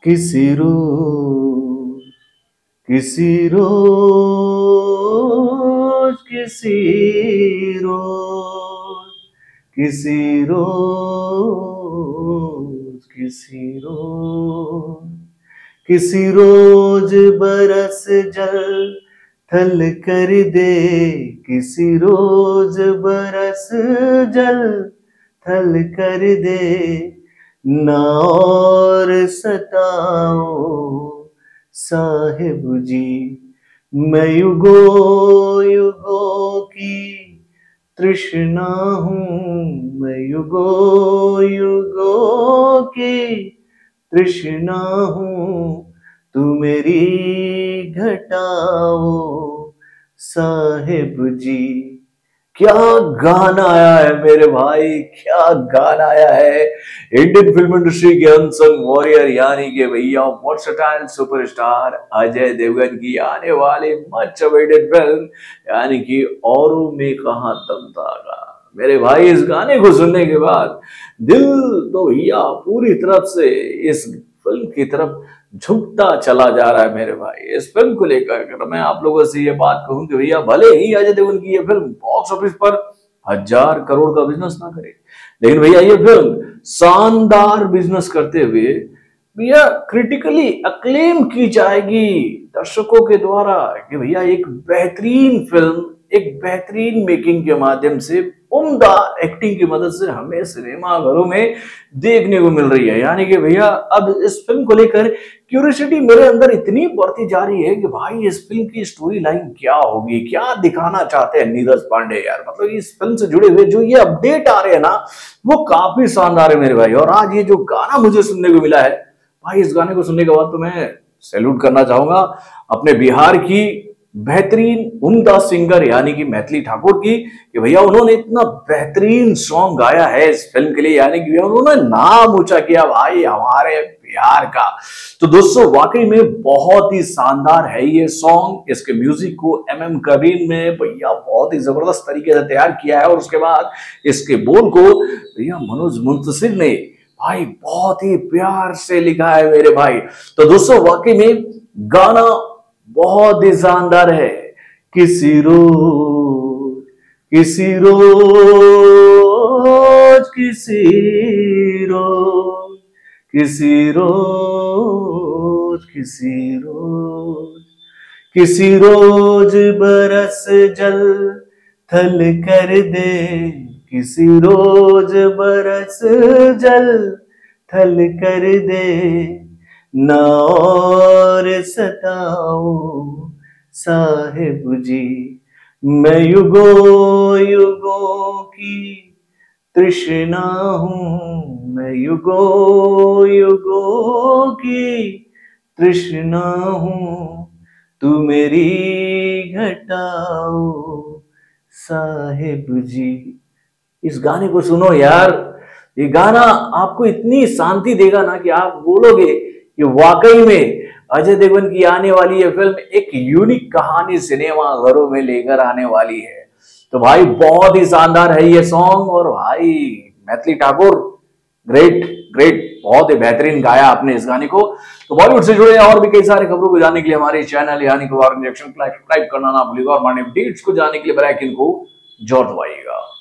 किसी रोज किसी रोज किसी रोज किसी रोज किसी रोज किसी रोज बरस जल थल कर दे, किसी रोज बरस जल थल कर दे, ना और सताओ साहिब जी। मैं युगों युगों की तृष्णा हूँ, मैं युगों युगों की तृष्णा हूँ, तू मेरी घटाओ साहिब जी। क्या गाना आया है मेरे भाई, क्या गाना आया है। इंडियन फिल्म इंडस्ट्री के अनसंग वॉरियर यानी कि भैया वर्सटाइल सुपरस्टार अजय देवगन की आने वाली मच अवेटेड फिल्म यानी कि औरों में कहां दम धागा। मेरे भाई इस गाने को सुनने के बाद दिल तो भैया पूरी तरफ से इस फिल्म की तरफ झुकता चला जा रहा है। मेरे भाई इस फिल्म को लेकर अगर मैं आप लोगों से ये बात कहूं कि भैया भले ही अजय देवगन की ये फिल्म बॉक्स ऑफिस पर 1,000 करोड़ का बिजनेस ना करे, लेकिन भैया ये फिल्म शानदार बिजनेस करते हुए भैया क्रिटिकली अक्लेम की जाएगी दर्शकों के द्वारा कि भैया एक बेहतरीन फिल्म, एक बेहतरीन मेकिंग के माध्यम से, उम्दा एक्टिंग की मदद से हमें सिनेमा घरों में देखने को मिल रही है। यानी कि भैया अब इस फिल्म को लेकर क्यूरियोसिटी मेरे अंदर इतनी बढ़ती जा रही है कि भाई इस फिल्म की स्टोरी लाइन क्या होगी, क्या दिखाना चाहते हैं नीरज पांडे यार। मतलब इस फिल्म से जुड़े हुए जो ये अपडेट आ रहे हैं ना वो काफी शानदार है मेरे भाई। और आज ये जो गाना मुझे सुनने को मिला है भाई, इस गाने को सुनने के बाद तो मैं सैल्यूट करना चाहूंगा अपने बिहार की बेहतरीन उम्दा सिंगर यानी कि मैथिली ठाकुर की कि भैया उन्होंने इतना बेहतरीन सॉन्ग गाया है इस फिल्म के लिए। यानी कि उन्होंने नाम ऊंचा किया भाई हमारे बिहार का। तो दोस्तों वाकई में बहुत ही शानदार है ये सॉन्ग। इसके म्यूजिक को एम करीम ने भैया बहुत ही जबरदस्त तरीके से तैयार किया है और उसके बाद इसके बोल को भैया मनोज मुंतशिर ने भाई बहुत ही प्यार से लिखा है मेरे भाई। तो दोस्तों वाकई में गाना बहुत ही शानदार है। किसी रोज किसी रोज किसी रोज किसी रोज किसी रोज किसी रोज बरस जल थल कर दे, किसी रोज बरस जल थल कर दे, ना और सताओ साहिब जी। मैं युगों युगों की तृष्णा हूँ, मैं युगों युगों की तृष्णा हूँ, तू मेरी घटाओ साहिब जी। इस गाने को सुनो यार, ये गाना आपको इतनी शांति देगा ना कि आप बोलोगे कि वाकई में अजय देवगन की आने वाली ये फिल्म एक यूनिक कहानी सिनेमा घरों में लेकर आने वाली है। तो भाई बहुत ही शानदार है ये सॉन्ग। और भाई मैथिली ठाकुर ग्रेट ग्रेट, बहुत ही बेहतरीन गाया आपने इस गाने को। तो बॉलीवुड से जुड़े और भी कई सारे खबरों को जानने के लिए हमारे चैनल यानी कि वार रिएक्शन सब्सक्राइब करना ना भूलिएगा और हमारे अपडेट्स को जानने के लिए बेल आइकन को जरूर दबाइएगा।